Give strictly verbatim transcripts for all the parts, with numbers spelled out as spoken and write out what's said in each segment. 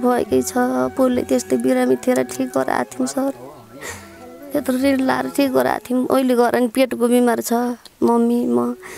भएकै छ पोलले त्यस्तै बिरामी थिएर ठिक गराएको थियौँ सर त्यत्रो ऋण लाएर ठिक गराएको थियौँ अहिले घर नि पेटको बिमार छ मम्मी म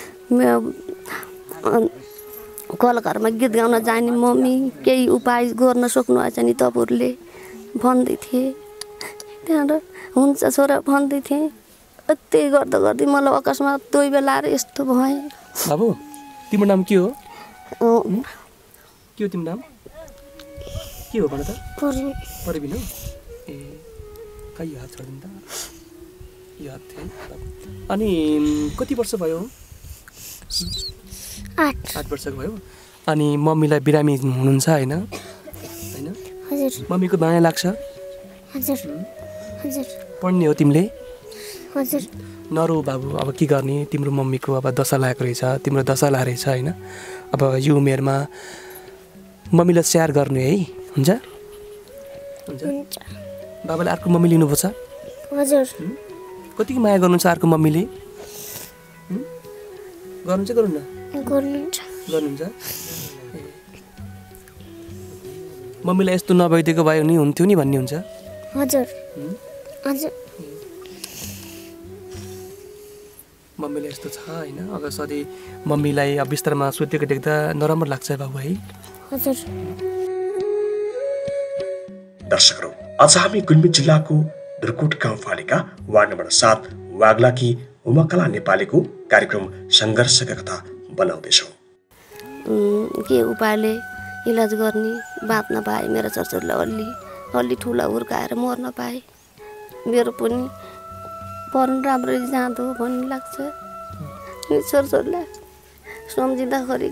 कल घरमा गीत गाउन जाने मम्मी केही उपाय गर्न सक्नुहुन्छ नि तपाईँहरूले भन्दै थिएँ त्यहाँबाट हुन्छ छोरा भन्दै थिएँ त्यही गर्दा गर्दै मलाई अकस्मात दुई बेला आएर यस्तो भएँ बाबु तिम्रो नाम के हो के हो तिम्रो नाम के हो भन त परबिन हो ए कहाँ यो हात छोडिदिनु त यो हात थियो अनि कति वर्ष भयो आठ आठ वर्षको भयो अनि मम्मीलाई बिरामी हुनुहुन्छ होइन होइन हजुर मम्मीको माया लाग्छ हजुर हजुर पढ्ने हो तिमीले हजुर नरो बाबु अब के गर्ने तिम्रो मम्मीको अब दशा लागेको रहेछ तिम्रो दशा लागेको रहेछ होइन अब यो उमेरमा मम्मीलाई स्याहार गर्नु है हुन्छ हुन्छ बाबाले अर्को मम्मी लिनुपर्छ हजुर कतिको माया गर्नुहुन्छ अर्को मम्मीले गर्नुहुन्छ गर्नुहुन्न गर्नुहुन्छ गर्नुहुन्छ मम्मीलाई यस्तो नभइदिएको भए नि हुन्थ्यो नि भन्ने हुन्छ हजुर हजुर मम्मीलाई यस्तो छ होइन अब सधैँ मम्मीलाई अब बिस्तारमा सुतेको देख्दा नराम्रो लाग्छ बाबु है हजुर दर्शकहरू आज हामी गुल्मी जिल्लाको दुर्कोट गाउँपालिका वार्ड नम्बर सात वाग्लाकी उमाकला नेपालीको कार्यक्रम सङ्घर्षका कथा बनाउँदैछौँ के उपायले इलाज गर्ने बाँच्न पाएँ मेरो छोरछोरीलाई अलि अलि ठुला हुर्काएर मर्न पाएँ मेरो पनि पढ्नु राम्ररी जाँदो भन्ने लाग्छ छोरछोरीलाई सम्झिँदाखेरि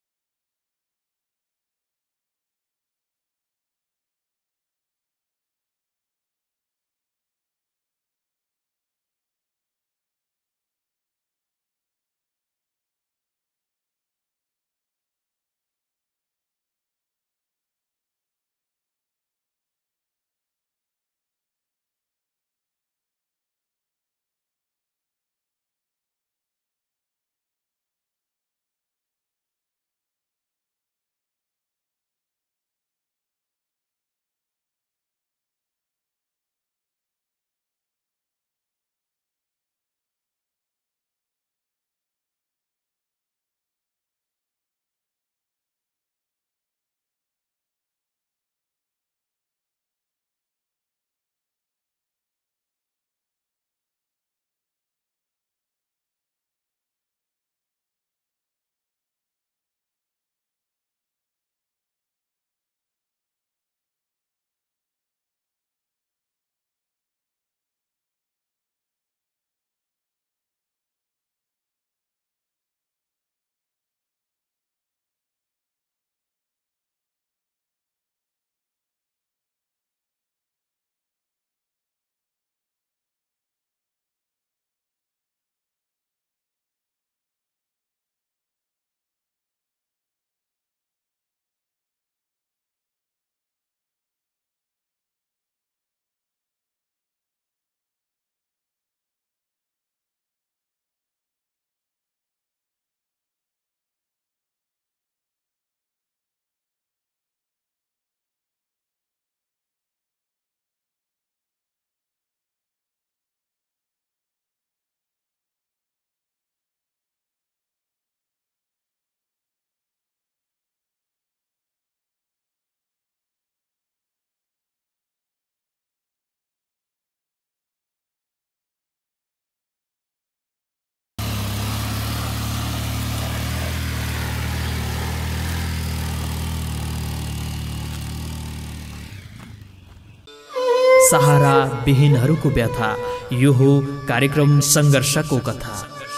सहारा विहीनहरूको व्यथा यो हो कार्यक्रम सङ्घर्षको कथा।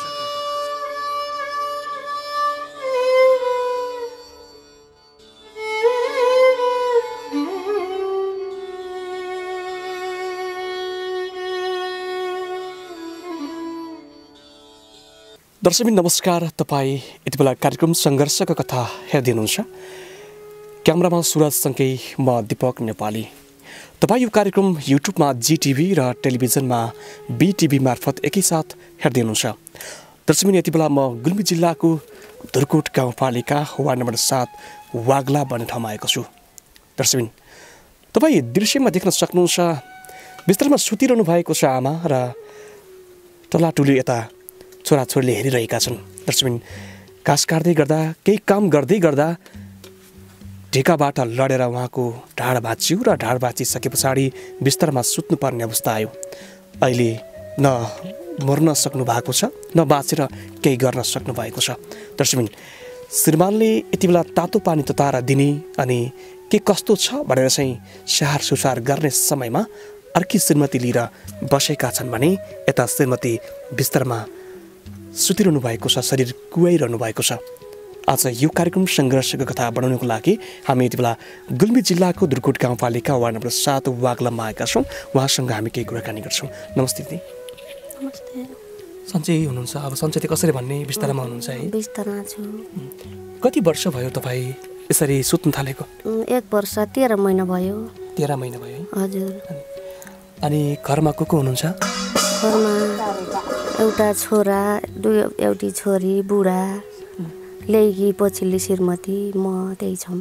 दर्शक नमस्कार, तपाईँ यति बेला कार्यक्रम सङ्घर्षको कथा हेर्दै हुनुहुन्छ। क्यामेरामा सुरजसँगै म दीपक नेपाली। तपाईँ यो कार्यक्रम युट्युबमा जीटिभी र टेलिभिजनमा बीटिभी मार्फत एकैसाथ हेर्दै हुनुहुन्छ। दर्शक यति बेला म गुल्मी जिल्लाको दुर्कोट गाउँपालिका वार्ड नम्बर सात वाग्ला भन्ने ठाउँमा आएको छु। दर्शक तपाईँ दृश्यमा देख्न सक्नुहुन्छ बिस्तरमा सुतिरहनु भएको छ आमा र टलाटुली यता छोराछोरीले हेरिरहेका छन्। दर्शकबिन घाँस काट्दै गर्दा केही काम गर्दै गर्दा ढेकाबाट लडेर उहाँको ढाड भाँचियो र ढाड भाँचिसके पछाडि बिस्तरमा सुत्नुपर्ने अवस्था आयो। अहिले न मर्न सक्नु भएको छ न बाँचेर केही गर्न सक्नु भएको छ। दर्शकबिन श्रीमानले यति बेला तातो पानी तताएर दिने अनि के कस्तो छ भनेर चाहिँ स्याहार सुसार गर्ने समयमा अर्की श्रीमती लिएर बसेका छन् भने यता श्रीमती बिस्तरमा सुतिरहनु भएको छ, शरीर कुहाइरहनु भएको छ। आज यो कार्यक्रम सङ्घर्षको कथा बनाउनको लागि हामी यति बेला गुल्मी जिल्लाको दुर्कोट गाउँपालिका वार्ड नम्बर सात वाग्लामा आएका छौँ। उहाँसँग हामी केही कुराकानी गर्छौँ। नमस्ते दिदी। नमस्ते। सन्चै हुनुहुन्छ? अब सन्चै चाहिँ कसरी भन्ने, बिस्तारमा हुनुहुन्छ है? बिस्तारमा छु। कति वर्ष भयो तपाईँ यसरी सुत्नु थालेको? एक वर्ष तेह्र महिना भयो। तेह्र महिना भयो है? हजुर। अनि घरमा को को हुनुहुन्छ? घरमा एउटा छोरा, दुई एउटी छोरी, बुढा, ल्याइकी पछिल्ली श्रीमती, म त्यही छौँ।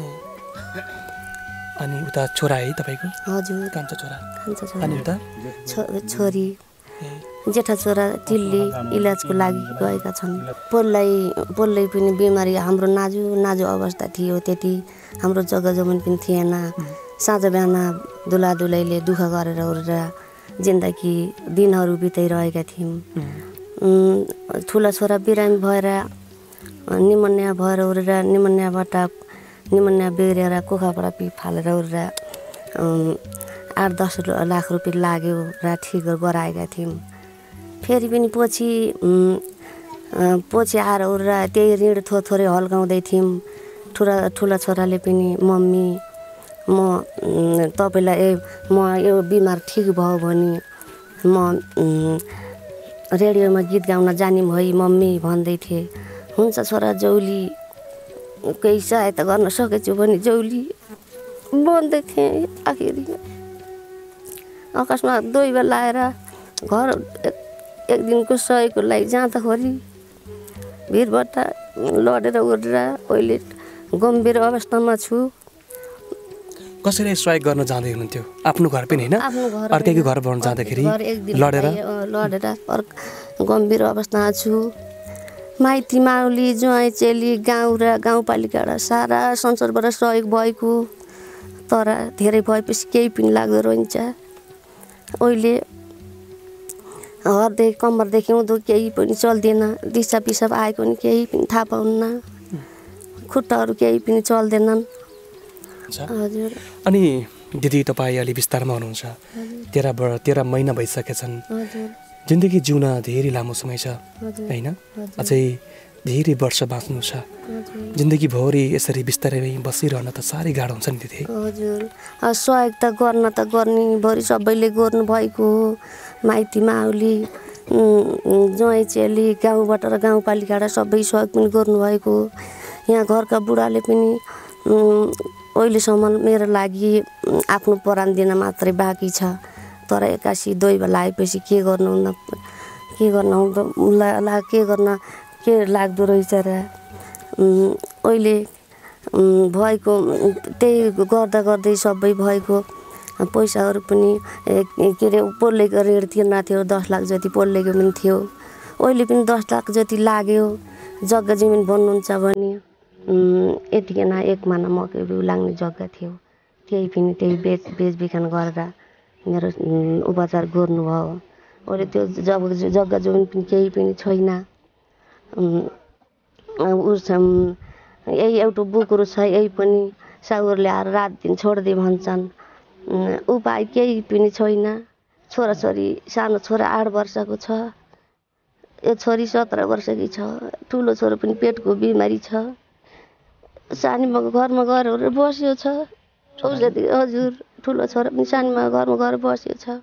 अनि उता छोरा है तपाईँको? हजुर। कान्छो छोरा? कान्छो छोरा। अनि उता छो छोरी, जेठा छोरा दिल्ली इलाजको लागि गएका छन्। पोललाई पोललाई पनि बिमारी, हाम्रो नाजु नाजु अवस्था थियो। त्यति हाम्रो जग्गा जमिन पनि थिएन। साँझ बिहान दुला दुलैले दुःख गरेर ओरेर जिन्दगी दिनहरू बिताइरहेका थियौँ। ठुला छोरा बिरामी भएर निमोनिया भएर ओरेर निमोनियाबाट निमोनिया बिग्रेर कोखाबाट पि फालेर ओरेर आठ दस लाख रुपियाँ लाग्यो र ठिक गराएका थियौँ। फेरि पनि पछि पछि आएर ओरेर त्यही ऋण थोर थोरै हल्काउँदै थियौँ। ठुला ठुला छोराले पनि मम्मी म तपाईँलाई ए म यो बिमार ठिक भयो भने म रेडियोमा गीत गाउन जाने है मम्मी भन्दै थिएँ। हुन्छ छोरा जौली, केही सहायता गर्न सकेछु भने जौली भन्दै थिएँ। आखिरी अकस्मात दोइबा लाएर घर एक दिनको सहयोगको लागि जाँदाखेरि भिरबाट लडेर उडेर अहिले गम्भीर अवस्थामा छु। कसरी सहयोग गर्न जाँदै हुनुहुन्थ्यो? आफ्नो घर पनि होइन, अर्कैको घर बनाउन जाँदाखेरि लडेर लडेर गम्भीर अवस्थामा छु। माइती माउली ज्वाइँ चेली गाउँ र गाउँपालिकाबाट सारा संसारबाट सहयोग भएको, तर धेरै भएपछि केही पनि लाग्दो रहन्छ। अहिले हरदेखि कम्मरदेखि उँधो केही पनि चल्दैन। दिसा पिसाब आएको पनि केही पनि थाहा पाउन्न। खुट्टाहरू केही पनि चल्दैनन्। हजुर। अनि दिदी तपाईँ अलि विस्तारमा हुनुहुन्छ। तेह्र तेह्र महिना भइसकेछन्। जिन्दगी जिउन धेरै लामो समय छ होइन? अझै धेरै वर्ष बाँच्नु छ। जिन्दगीभरि यसरी बिस्तारै बसिरहन त साह्रै गाह्रो हुन्छ नि दिदी। हजुर। सहयोग त गर्न त गर्ने भरि सबैले गर्नुभएको हो। माइती माउली ज्वाइँ चेली गाउँबाट र गाउँपालिकाबाट सबै सहयोग पनि गर्नुभएको हो। यहाँ घरका बुढाले पनि अहिलेसम्म मेरो लागि आफ्नो परान दिन मात्रै बाँकी छ। तर एक्कासी दोइबा लागेपछि के गर्नु के गर्न ला के गर्न के लाग्दो रहेछ र अहिले भएको त्यही गर्दा गर्दै सबै भएको पैसाहरू पनि के अरे पोल्लेको ऋण तिर्न थियो। दस लाख जति पोल्लेको पनि थियो। अहिले पनि दस लाख जति लाग्यो। जग्गा जमिन भन्नुहुन्छ भने यतिखेर एक माना मकै बिउ लाग्ने जग्गा थियो। त्यही पनि त्यही बेच बेचबिखन गरेर मेरो उपचार गर्नुभयो। अहिले त्यो जब जग्गा जमिन पनि केही पनि छैन। उस यही एउटा बुकुरो छ, यही पनि साउरले आएर रात दिन छोडिदिए भन्छन्। उपाय केही पनि छैन। छोराछोरी, सानो छोरा आठ वर्षको छ, यो छोरी सत्र वर्षकी छ। ठुलो छोरो पनि पेटको बिमारी छ। सानीमा घरमा गएर बस्यो छ। हजुर। ठुलो छोरा पनि सानीमा घरमा गएर बस्यो छ।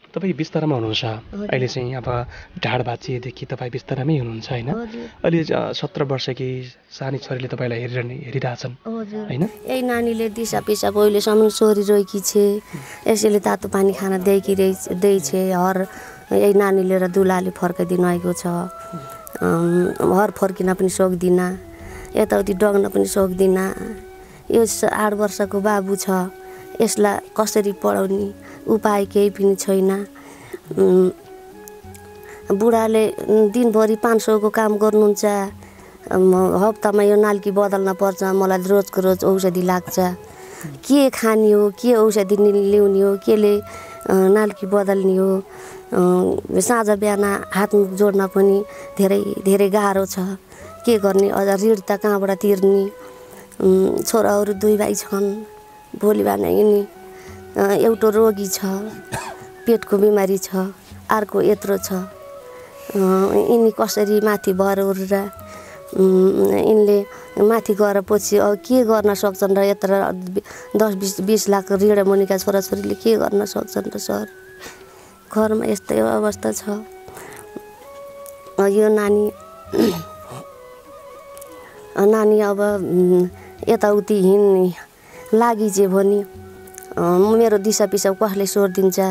तपाईँ बिस्तारामा हुनुहुन्छ अहिले चाहिँ अब ढाड भाँचिएदेखि तपाईँ बिस्तारामै हुनुहुन्छ होइन अहिले सत्र वर्षकी सानी छोरीले तपाईँलाई हेरिरहने हेरिरहेछन् होइन यही नानीले दिसा पिसाब अहिलेसम्म सोरिरहेकी छे यसैले तातो पानी खाना दिएकी दिएछ हर यही नानी लिएर दुलाले फर्काइदिनु आएको छ हर फर्किन पनि सक्दिनँ यताउति डग्न पनि सक्दिनँ यो आठ वर्षको बाबु छ यसलाई कसरी पढाउने उपाय केही पनि छैन बुढाले दिनभरि पाँच सौको काम गर्नुहुन्छ हप्तामा यो नाल्की बदल्न पर्छ मलाई रोजको रोज औषधि लाग्छ के खाने हो के औषधि ल्याउने हो केले नाल्की बदल्ने हो साँझ बिहान हात मुख जोड्न पनि धेरै धेरै गाह्रो छ के गर्ने अझ ऋण त कहाँबाट तिर्ने छोराहरू दुई भाइ छन् भोलि बिहान यिनी एउटा रोगी छ पेटको बिमारी छ अर्को यत्रो छ यिनी कसरी माथि भएर उठेर यिनले माथि गएर पछि अब के गर्न सक्छन् र यत्र दस बिस बिस लाख ऋण मुनिका छोराछोरीले के गर्न सक्छन् र सर घरमा यस्तै अवस्था छ यो नानी नानी अब यताउति हिँड्ने लागि चाहिँ भने मेरो दिसा पिसाब कसले सोधिदिन्छ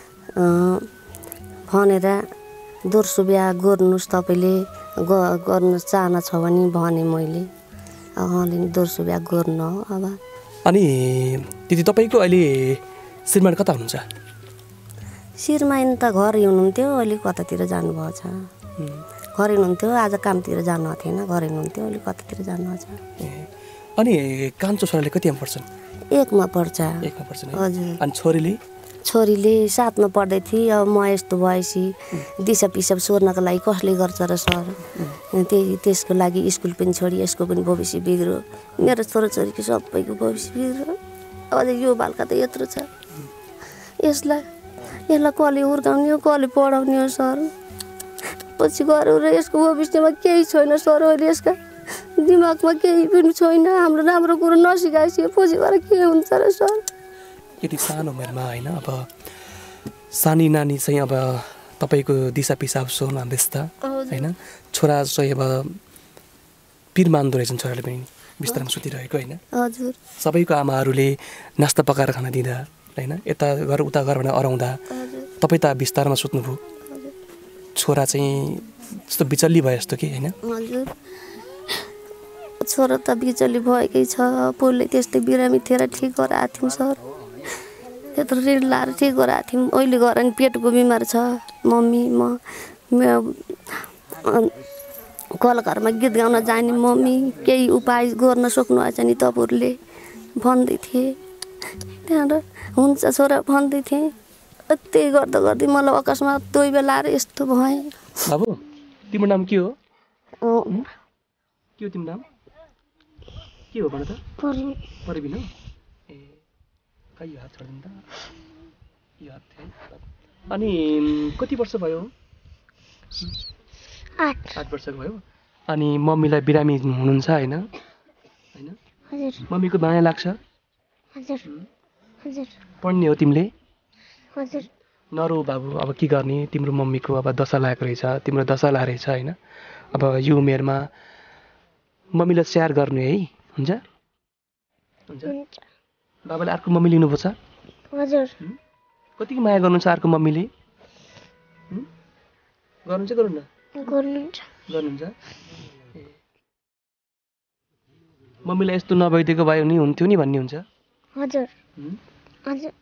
भनेर दोस्रो बिहा गर्नुहोस् तपाईँले गर्न चाहना छ भने भने मैले उहाँले दोस्रो बिहा गर्नु हो अब अनि दिदी तपाईँको अहिले श्रीमान कता हुनुहुन्छ श्रीमान त घरै हुनुहुन्थ्यो अहिले कतातिर जानुभएको छ घरै हुनुहुन्थ्यो आज कामतिर जानु थिएन घरै हुनुहुन्थ्यो अहिले कतातिर जानुभएको छ अनि कान्छो छोराले कतिमा पढ्छन् एकमा पढ्छ एकमा पढ्छन् हजुर अनि छोरीले छोरीले सातमा पढ्दै थिए अब म यस्तो भएपछि दिसा पिसाब सोर्नको लागि कसले गर्छ र सर त्यही त्यसको लागि स्कुल पनि छोडी यसको पनि भविष्य बिग्रो मेरो छोराछोरीको सबैको भविष्य बिग्रो अझै यो बालका त यत्रो छ यसलाई यसलाई कसले हुर्काउने हो कसले पढाउने हो सर पछि गएर यसको भविष्यमा केही छैन सर अहिले यसका दिमागमा केही पनि छैन हाम्रो राम्रो कुरो नसिकाएपछि पछि गएर के हुन्छ र सर यति सानो उमेरमा होइन अब सानी नानी चाहिँ अब तपाईँको दिसा पिसाब सोर्न व्यस्त होइन छोरा चाहिँ अब पिर मान्दो रहेछन् छोराले पनि बिस्तारमा सुतिरहेको होइन हजुर सबैको आमाहरूले नास्ता पकाएर खाना दिँदा होइन यता घर उता घर भनेर अराउँदा तपाईँ त बिस्तारमा सुत्नुभयो छोरा चाहिँ जस्तो बिचल्ली भयो जस्तो कि होइन हजुर छोरा त बिचल्ली भएकै छ पहिले त्यस्तै बिरामी थिएर ठिक गराएको थियौँ सर त्यत्रो ऋण लाएर ठिक गराएको थियौँ अहिले गएर नि पेटको बिमार छ मम्मी म कल घरमा गीत गाउन जाने मम्मी केही उपाय गर्न सक्नुभएछ नि तपाईँहरूले भन्दै थिएँ त्यहाँबाट हुन्छ छोरा भन्दै थिएँ त्यही गर्दा गर्दै मलाई अकस्मात दुई बेला आएर यस्तो भएँ बाबु तिम्रो नाम के हो के हो तिम्रो नाम के हो भन त परबिन हो ए खै यो हात छोडिदिनु त यो हात अनि कति वर्ष भयो आठ आठ वर्षको भयो अनि मम्मीलाई बिरामी हुनुहुन्छ होइन होइन मम्मीको माया लाग्छ हजुर हजुर पढ्ने हो तिमीले हजुर नरो बाबु अब के गर्ने तिम्रो मम्मीको अब दशा लागेको रहेछ तिम्रो दशा लागेको रहेछ होइन अब यो उमेरमा मम्मीलाई स्याहार गर्नु है हुन्छ हुन्छ बाबाले अर्को मम्मी लिनुपर्छ हजुर कतिको माया गर्नुहुन्छ अर्को मम्मीले गर्नुहुन्छ गर्नु न गर्नुहुन्छ गर्नुहुन्छ मम्मीलाई यस्तो नभइदिएको भए नि हुन्थ्यो नि भन्ने हुन्छ हजुर हजुर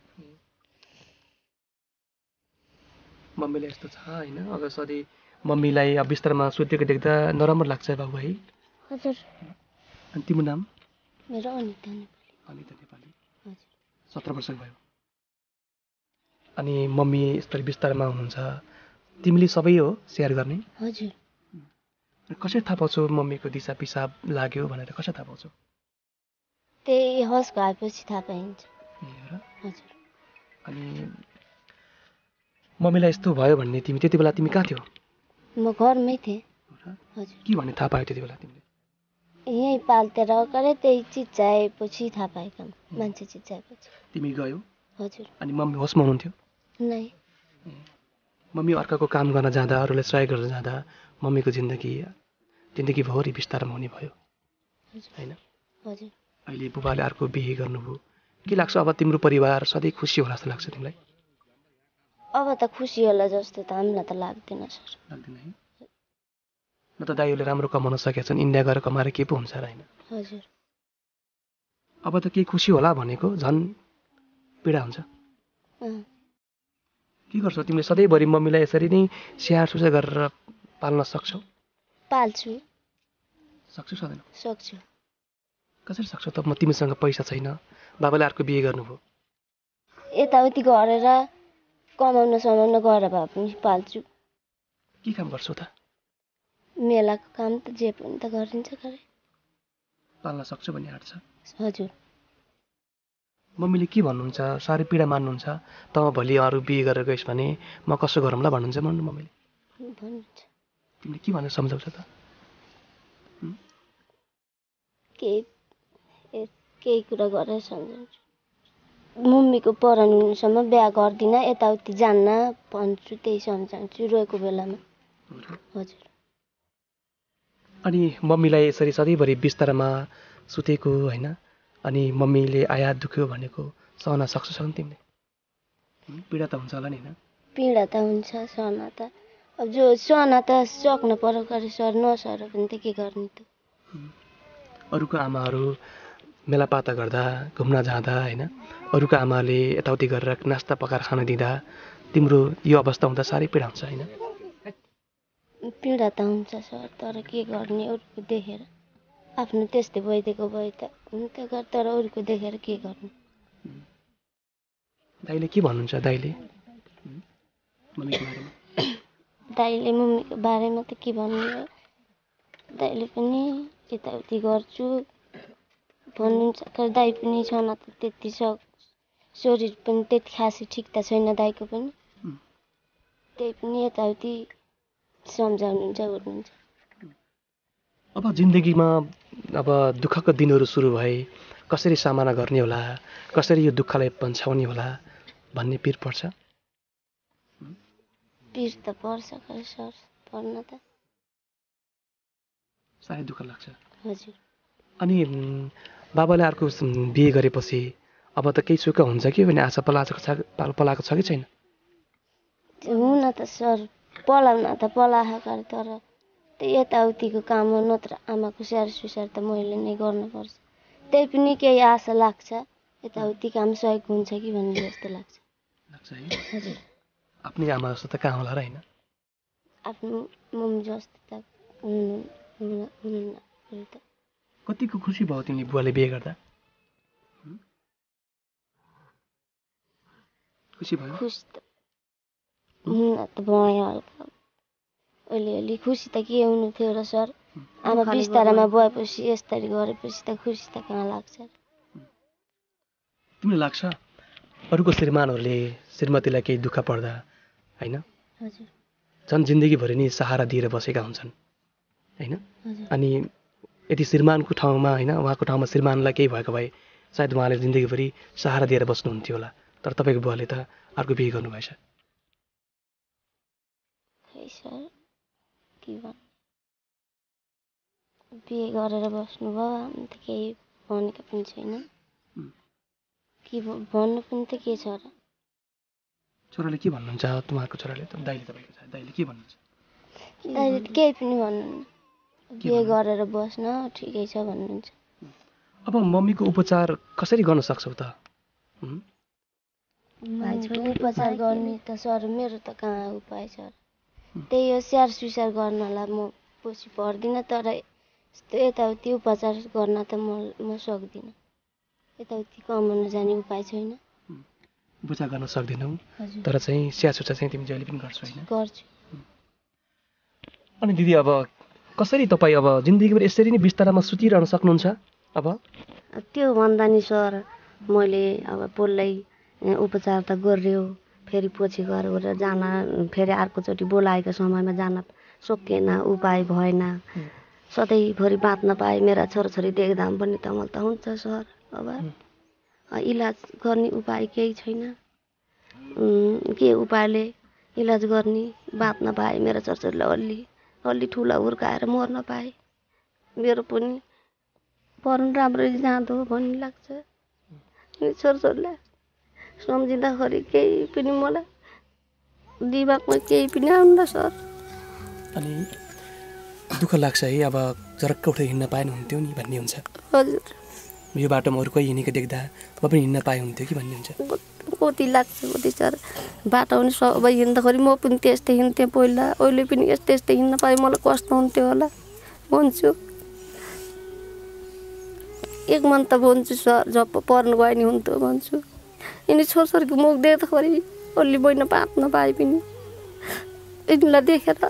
मम्मीलाई यस्तो छ होइन अब सधैँ मम्मीलाई अब बिस्तारमा सुतेको देख्दा नराम्रो लाग्छ बाबु है हजुर अनि तिम्रो नाम मेरो अनिता नेपाली अनिता नेपाली हजुर सत्र वर्षको भयो अनि मम्मी यस्तरी बिस्तारमा हुनुहुन्छ तिमीले सबै हो सेयर गर्ने हजुर कसरी थाहा पाउँछौ मम्मीको दिसा पिसाब लाग्यो भनेर कसरी थाहा पाउँछौ त्यही हस गएपछि थाहा पाइन्छ हजुर अनि मम्मीलाई यस्तो भयो भन्ने तिमी त्यति बेला तिमी कहाँ थियौ म घरमै थिएँ हजुर के भन्ने थाहा पायो त्यति बेला तिमीले यहीँ पाल्तेर करे त्यही चिच्चाएपछि थाहा पाएका मान्छे चिच्चाएपछि तिमी गयौ हजुर अनि मम्मी होसमा हुनुहुन्थ्यो नै मम्मी अर्काको काम गर्न जाँदा अरूलाई सहयोग गर्न जाँदा मम्मीको जिन्दगी जिन्दगीभरि बिस्तारमा हुने भयो होइन हजुर अहिले बुबाले अर्को बिहे गर्नुभयो के लाग्छ अब तिम्रो परिवार सधैँ खुसी होला जस्तो लाग्छ तिमीलाई अब त खुसी होला जस्तो त हामीलाई त लाग्दैन सर लाग्दैन है न त दाइहरूले राम्रो कमाउन सकेका छन् इन्डिया गएर कमाएर के पो हुन्छ र होइन हजुर अब त के खुसी होला भनेको झन् पीडा हुन्छ अँ, के गर्छौ तिमीले सधैँभरि मम्मीलाई यसरी नै स्याहार सुसार गरेर पाल्न सक्छौ पाल्छु सक्छौ सक्दैन सक्छु कसरी सक्छौ त म तिमीसँग पैसा छैन बाबाले अर्को बिहे गर्नुभयो यताउति गरेर कमाउन समाउन गएर भए पनि पाल्छु के काम गर्छौ त मेलाको काम त जे पनि त गरिन्छ गरे पाल्न सक्छु भन्ने आँट छ हजुर मम्मीले के भन्नुहुन्छ साह्रै पीडा मान्नुहुन्छ त भोलि अरू बिहे गरेर गइस् भने म कसो गरौँला भन्नुहुन्छ भन्नु मम्मीले भन्नुहुन्छ तिमीले के भनेर सम्झाउँछ त केही ए- केही कुरा गरेर सम्झाउँछु मम्मीको पढाउनुसम्म बिहा गर्दिनँ यताउति जान्न भन्छु त्यही सम्झाउँछु रोएको बेलामा हजुर अनि मम्मीलाई यसरी सधैँभरि बिस्तारामा सुतेको होइन अनि मम्मीले आया दुख्यो भनेको सहन सक्छौ सक्छौ तिमीले पीडा त हुन्छ होला नि होइन पीडा त हुन्छ सहन त अब जो सहन त सक्नु पर्यो गरे सर नसर भने त के गर्ने त अरूको आमाहरू मेलापाता गर्दा घुम्न जाँदा होइन अरूको आमाले यताउति गरेर नास्ता पकाएर खान दिँदा तिम्रो यो अवस्था हुँदा साह्रै पीडा हुन्छ होइन पीडा त हुन्छ सर तर के गर्ने अरूको देखेर आफ्नो त्यस्तै भइदिएको भए त हुन्थ्यो घर तर अरूको देखेर के गर्ने दाइले के भन्नुहुन्छ दाइले मम्मीको बारेमा दाइले मम्मीको बारेमा त के भन्ने हो दाइले पनि यताउति गर्छु भन्नुहुन्छ तर दाइ पनि छन त त्यति सक् शरीर पनि त्यति खासै ठिक त छैन दाइको पनि त्यही पनि यताउति सम्झाउनुहुन्छ गर्नुहुन्छ अब जिन्दगीमा अब दुःखको दिनहरू सुरु भए कसरी सामना गर्ने होला कसरी यो दुःखलाई पन्छाउने होला भन्ने पिर पर्छ पिर त पर्छ खै सर पर्न त साह्रै दुःख लाग्छ हजुर अनि उम्, बाबाले अर्को उम्, बिहे गरेपछि अब त केही सुख हुन्छ कि भने आशा पलाएको छ पलाएको छ कि छैन हुन त सर पलाउन त पलाएको तर त्यही यताउतिको काम हो नत्र आमाको स्याहार सुसार त मैले नै गर्नुपर्छ त्यही पनि केही आशा लाग्छ यताउति काम सहयोग हुन्छ कि भन्ने जस्तो लाग्छ लाग्छ है हजुर आफ्नै आमा जस्तो त कहाँ होला र होइन आफ्नो मम्मी जस्तो त हुनु हुनु- हुनुहुन्न अरू त कतिको खुसी भयो तिमीले बुवाले बिहे गर्दा खुसी भयो खुसी त हुन त भयो हल्का अलिअलि खुसी त के हुनु थियो र सर आमा बिस्तारामा भएपछि यसरी गरेपछि त खुसी त कहाँ लाग्छ तिमीलाई लाग्छ अरूको श्रीमानहरूले श्रीमतीलाई केही दुःख पर्दा होइन हजुर झन् जिन्दगीभरि नै सहारा दिएर बसेका हुन्छन् होइन हजुर अनि यदि श्रीमानको ठाउँमा होइन उहाँको ठाउँमा श्रीमानलाई केही भएको भए सायद उहाँले जिन्दगीभरि सहारा दिएर बस्नुहुन्थ्यो होला तर तपाईँको बुवाले त अर्को बिहे गर्नुभएछ खै सर के भन्नु बिहे गरेर बस्नुभयो हामी त केही भनेको पनि छैन के भ- भन्नु पनि त के छ र छोराले के भन्नुहुन्छ उहाँको छोराले त दाइले तपाईँको छ दाइले के भन्नुहुन्छ दाइले त केही पनि भन्नुहुन्न बिहे गरेर बस्न ठिकै छ भन्नुहुन्छ अब मम्मीको उपचार कसरी गर्न सक्छौ त हुँ? उपचार गर्ने त सर मेरो त कहाँ उपाय सर त्यही हो स्याहार सुसार गर्नलाई म पछि पर्दिनँ तर यस्तो यताउति उपचार गर्न त म म सक्दिनँ यताउति कमाउन जाने उपाय छैन उपचार गर्न सक्दैनौ हजुर तर चाहिँ स्याहार सुसार चाहिँ तिमी जहिले पनि गर्छौ होइन गर्छु अनि दिदी अब कसरी तपाईँ अब जिन्दगीभर यसरी नै बिस्तारामा सुतिरहन सक्नुहुन्छ अब अब त्यो भन्दा नि सर मैले अब पोललाई उपचार त गर्यो फेरि पछि गएर गरेर जान फेरि अर्कोचोटि बोलाएको समयमा जान सकिएन उपाय भएन सधैँभरि बाँच्न पाएँ मेरा छोराछोरी देख्दा पनि त मलाई त हुन्छ सर अब इलाज गर्ने उपाय केही छैन उम्, के उपायले इलाज गर्ने बाँच्न पाएँ। मेरो छोरछोरीलाई अलि अलि ठुला हुर्काएर मर्न पाएँ। मेरो पनि पढ्नु राम्ररी जाँदो भन्ने लाग्छ। छोरछोरीलाई सम्झिँदाखेरि केही पनि मलाई दिमागमा केही पनि आउन्न सर। अनि दुःख लाग्छ है, अब झरक्क उठेर हिँड्न पाएन हुन्थ्यो नि भन्ने हुन्छ। हजुर, यो बाटोमा अरू कोही हिँडेको देख्दा म पनि हिँड्न पाए हुन्थ्यो कि भन्ने हुन्छ। कति लाग्छ कति सर। बाटो पनि सबै हिँड्दाखेरि म पनि त्यस्तै हिँड्थेँ पहिला, अहिले पनि यस्तै यस्तै हिँड्न पाएँ मलाई कस्तो हुन्थ्यो होला भन्छु। एक मन त भन्छु सर, जब पर्नु गयो नि हुन्थ्यो भन्छु। यिनी छोरछोरीको मुख देख्दाखेरि अलि बहिनी बाँच्न पाए पनि यिनीलाई देखेर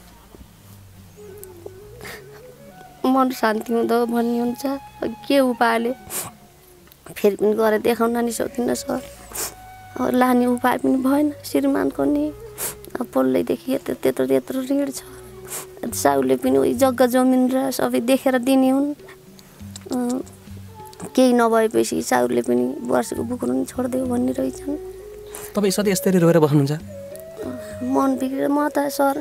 मन शान्ति हुँदो भन्ने हुन्छ। के उपायले फेरि पनि गएर देखाउन नि सकिनँ सर। अब लाने उपाय पनि भएन श्रीमानको नि। अब पल्लैदेखि यत्रो त्यत्रो त्यत्रो ऋण छ। साउले पनि उही जग्गा जमिन र सबै देखेर दिने हुन्। केही नभएपछि साउले पनि वर्षको बुक्नु नि छोडिदियो भन्ने रहेछन्। तपाईँ सधैँ यस्तरी रोएर बस्नुहुन्छ? मन बिग्रेर म त सर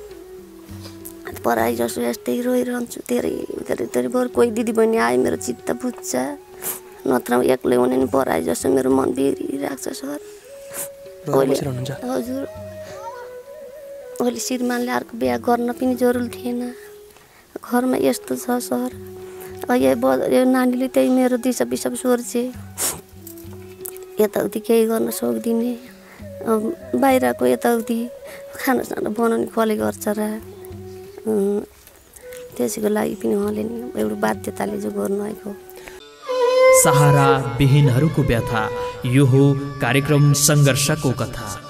पराई जसो यस्तै रोइरहन्छु। धेरै धेरै धेरै बरु कोही दिदीबहिनी आयो मेरो चित्त बुझ्छ, नत्र एक्लै हुने नि पराई जसो मेरो मन बिग्रिरहेको छ सर। हजुर, अहिले श्रीमानले अर्को बिहा गर्न पनि जरुरी थिएन। घरमा यस्तो छ सर। यो नानीले त्यही मेरो दिसा पिसाब सोर्छे, यताउति केही गर्न सक्दिने। बाहिरको यताउति खानासाना बनाउने कसले गर्छ र। त्यसैको लागि पनि उहाँले नि एउटा बाध्यताले जो गर्नु आएको। सहारा विहीनहरूको व्यथा, यो हो कार्यक्रम सङ्घर्षको कथा।